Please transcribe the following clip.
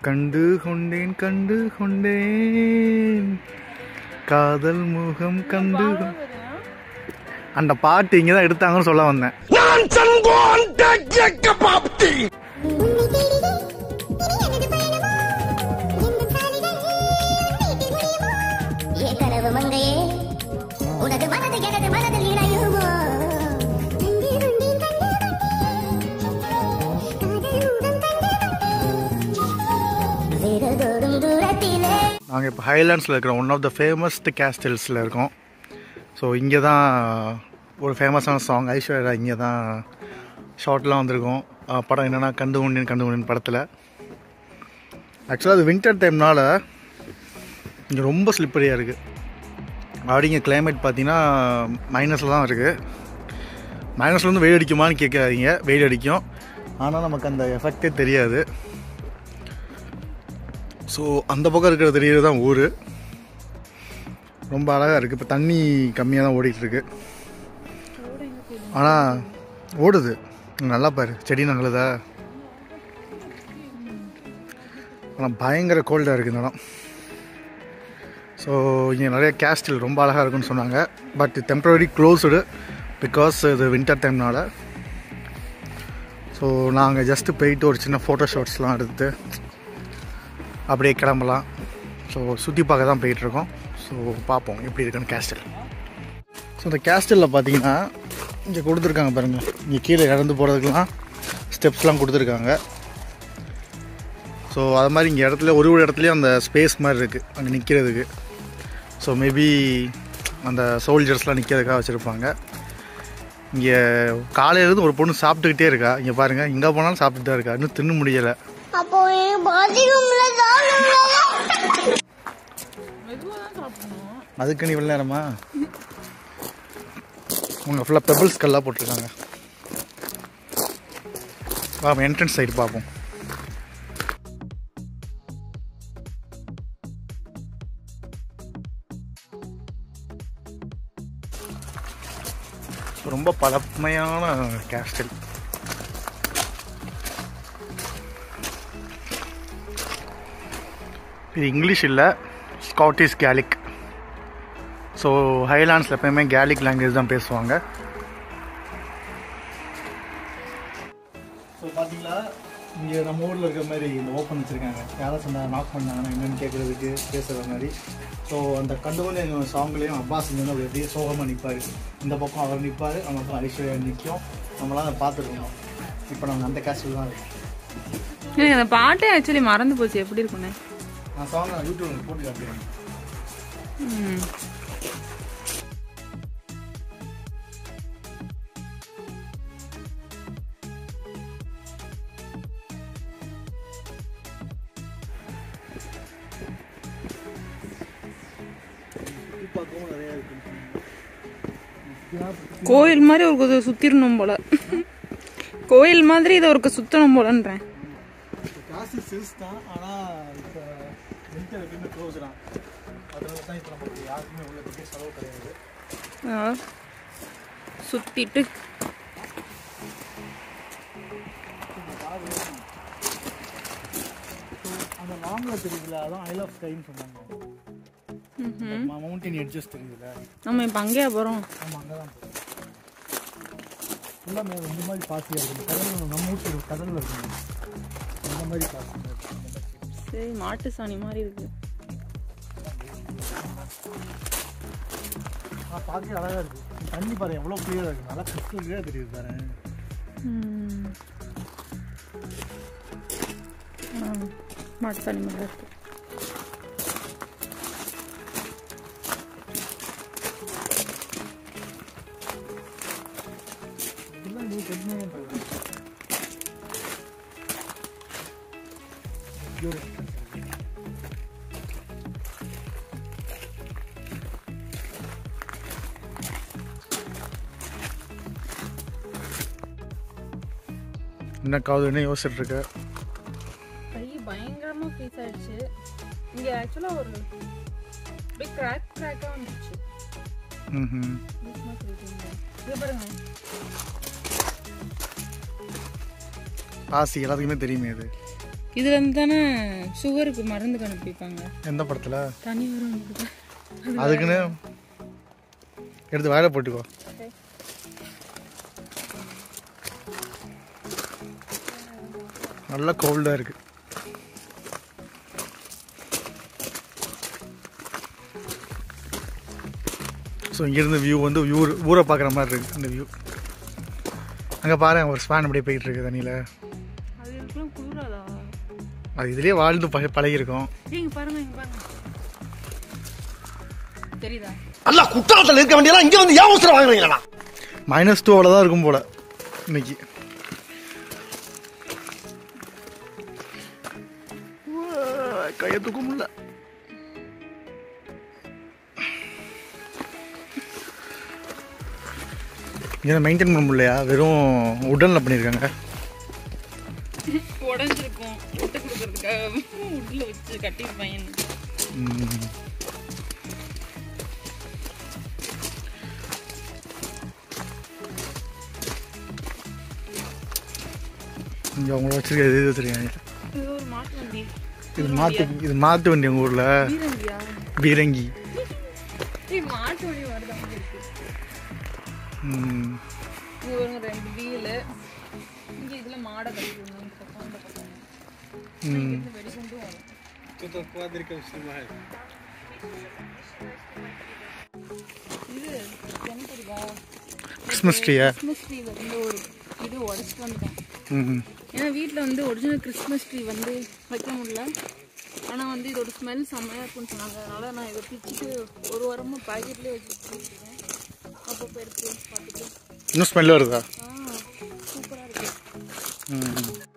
கண்டு கொண்டேன் காதல் முகம் கண்டு. அந்த பாட்டு இங்கே தான் எடுத்தாங்கன்னு சொல்ல வந்தேன். நாங்கள் இப்போ ஹைலாண்ட்ஸில் இருக்கிறோம். ஒன் ஆஃப் த ஃபேமஸ்ட் கேஸ்டில்ஸில் இருக்கோம். ஸோ இங்கே தான் ஒரு ஃபேமஸான சாங் ஐஸ்வர்யா இங்கே தான் ஷார்ட்லாம் வந்திருக்கோம். படம் என்னென்னா கண்டு கொண்டேன் படத்தில். ஆக்சுவலாக அது வின்டர் டைம்னால் இங்கே ரொம்ப ஸ்லிப்பரியாக இருக்குது. அப்படி இங்கே கிளைமேட் பார்த்தீங்கன்னா மைனஸில் தான் இருக்குது. மைனஸ்லேருந்து வெயில் அடிக்குமான்னு கேட்காதீங்க, வெயில் அடிக்கும். ஆனால் நமக்கு அந்த எஃபெக்டே தெரியாது. ஸோ அந்த பக்கம் இருக்கிற தெரியுது தான் ஊர். ரொம்ப அழகாக இருக்குது. இப்போ தண்ணி கம்மியாக தான் ஓடிட்டுருக்கு. ஆனால் ஓடுது நல்லா பாரு, செடி நல்லதா. ஆனால் பயங்கர கோல்டாக இருக்குது இந்த இடம். ஸோ இங்கே நிறைய கேஸ்டில் ரொம்ப அழகாக இருக்குன்னு சொன்னாங்க. பட் டெம்பரரி க்ளோஸ்டு பிகாஸ் இது வின்டர் டைம்னால். ஸோ நாங்கள் ஜஸ்ட்டு போயிட்டு ஒரு சின்ன ஃபோட்டோ ஷாட்ஸ்லாம் எடுத்து அப்படியே கிளம்பலாம். ஸோ சுற்றி பார்க்க தான் போயிட்டுருக்கோம். ஸோ பார்ப்போம் எப்படி இருக்குன்னு கேஸ்டில். ஸோ இந்த கேஸ்டிலில் பார்த்தீங்கன்னா இங்கே கொடுத்துருக்காங்க பாருங்கள். இங்கே கீழே இறந்து போகிறதுக்கெலாம் ஸ்டெப்ஸ்லாம் கொடுத்துருக்காங்க. ஸோ அது மாதிரி இங்கே இடத்துல ஒரு இடத்துலையும் அந்த ஸ்பேஸ் மாதிரி இருக்குது அங்கே நிற்கிறதுக்கு. ஸோ மேபி அந்த சோல்ஜர்ஸ்லாம் நிற்கிறதுக்காக வச்சுருப்பாங்க. இங்கே காலையிலேருந்து ஒரு பொண்ணு சாப்பிட்டுக்கிட்டே இருக்கா. இங்கே பாருங்கள், இங்கே போனாலும் சாப்பிட்டுட்டு தான் இருக்கா. இன்னும் தின்னு முடியலை. அதுக்கு நீ இவ்வளோ நேரமா? உங்கள் ஃபுல்லாக பெபிள்ஸ் கல்லாக போட்டிருக்காங்க. பார்ப்போம், என்ட்ரன்ஸ் சைடு பார்ப்போம். ரொம்ப பழமையான கேஸ்டில். இது இங்கிலீஷ் இல்லை, ஸ்காட்டிஷ் கேலிக். ஸோ ஹைலாண்ட்ஸில் எப்போயுமே கேலிக் லாங்குவேஜ் தான் பேசுவாங்க. ஸோ பார்த்தீங்களா, இங்கே நம்ம ஊரில் இருக்கிற மாதிரி இந்த ஓப்பன் வச்சுருக்காங்க. யாரும் சொன்னால் நாக் பண்ணாங்கன்னா என்னென்னு கேட்குறதுக்கு பேசுகிற மாதிரி. ஸோ அந்த கண்டுகொண்டு எங்கள் சாங்லேயும் அப்பாஸ் இங்கே வந்து அப்படியே சோகமாக நிற்பார். இந்த பக்கம் அவர் நிற்பார், நம்ம பக்கம் ஐஸ்வர்யா நிற்கும். நம்மளாம் அதை பார்த்துருக்கோம். இப்போ நாங்கள் அந்த கேஸ்டில் தான் இருக்கோம். அந்த பாட்டே ஆக்சுவலி மறந்து போச்சு, எப்படி இருக்குண்ணே? நான் சாங் யூடியூப்ல போட்டு காட்டுறேன். கோயில் மாதிரி ஒரு சுத்திரணும் போல. கோயில் மாதிரி இதை ஒரு சுத்தணும் போலன்றேன். காசு சில்ஸ் தான், ஆனால் இப்போ வின்டர் எப்பயுமே க்ளோஸ் தான். அதனால தான் இப்போ நமக்கு யாருக்குமே உள்ள பெரிய செலவு கிடையாது. சுற்றிட்டு அந்த லாங்கில் தெரியுதுல, அதான் ஐ லவ் ஸ்கைன்னு சொன்னாங்க. மவுண்டன் எட்ஜஸ் தெரியுதுல, நம்ம இப்போ அங்கேயா போகிறோம்? ஆமாம், அங்கே தான் போகிறோம். ஃபுல்லாக இந்த மாதிரி பாசியாக இருக்குது. கடலில் நம்ம வீட்டு கடலில் இருக்குங்க இந்த மாதிரி பாசி. சரி, மாட்டு சாணி மாதிரி இருக்குது. பார்க்க அழகாக இருக்குது. தண்ணி பாரு எவ்வளோ கிளியராக இருக்குது. நல்லா கிறிஸ்டல் கிளியராக தெரியுது பாரு. மாட்டு சாணி மாதிரி இருக்குது. என்னக்காவது என்ன யோசிச்சுட்டு இருக்க? கை பயங்கரமாக பீஸ் ஆயிடுச்சு. இங்கே ஆக்சுவலாக ஒரு பிக் கிராக்காக வந்துச்சு. இங்கே பாருங்க, பாசி எல்லாத்துக்குமே தெரியுமே இது. இதுலேருந்து தானே சுகருக்கு மருந்து கண்டுபிடிப்பாங்க. எந்த படத்தில்? தனி வரும். அதுக்குன்னு எடுத்து வேலை போட்டுக்கோ. நல்லா கோல்டாக இருக்குது. ஸோ இங்கேருந்து வியூ வந்து ஊரை பார்க்குற மாதிரி இருக்குது அந்த வியூ. அங்கே பாரு ஒரு ஸ்பேன் அப்படியே போயிட்டு இருக்கு தண்ணியில். அது இதுலேயே வாழ்ந்து பழகிருக்கோம். தெரியுதா? அல்ல குற்றாலத்தில் இருக்க வேண்டியதெல்லாம் இங்கே வந்து ஏன் அவசரம் வாங்குறீங்களா? -2 தான் இருக்கும் போல இன்னைக்கு. கையை தூக்க முடியல. இங்கே மெயின்டைன் பண்ண முடியலையா? வெறும் உடனில் பண்ணியிருக்காங்க. உடஞ்சிருக்கும் விட்டு கொடுக்கறதுக்காக உள்ள வச்சு கட்டியிருப்பாங்க. இங்கே அவங்கள வச்சிருக்க எது தெரியாங்க. ஒரு மாட்டு வண்டி. இது மாட்டு வண்டி உங்கள் ஊரில்? பீரங்கி. மாட்டு வண்டி வருது. இங்கே ஒரு 2 வீலு. இங்கே இதில் மாடை கட்டிடுவாங்க. வெடிகுண்டும் வரும். இது என்ன தெரியுதா? கிறிஸ்மஸ் ட்ரீயா? கிறிஸ்மஸ் ட்ரீ வந்து ஒரு இது உடச்சிட்டு வந்துட்டேன். ஏன்னா வீட்டில் வந்து ஒரிஜினல் கிறிஸ்மஸ் ட்ரீ வந்து வைக்க முடியல. ஆனால் வந்து இதோட ஸ்மெல் செம்மையாக இருக்குன்னு சொன்னாங்க. அதனால் நான் இதை பிச்சுட்டு ஒரு வாரமாக பாக்கெட்லேயே வச்சுருக்கேன். அப்போ எடுத்து பார்த்துட்டு இன்னும் ஸ்மெல் வருதா? சூப்பராக இருக்குது.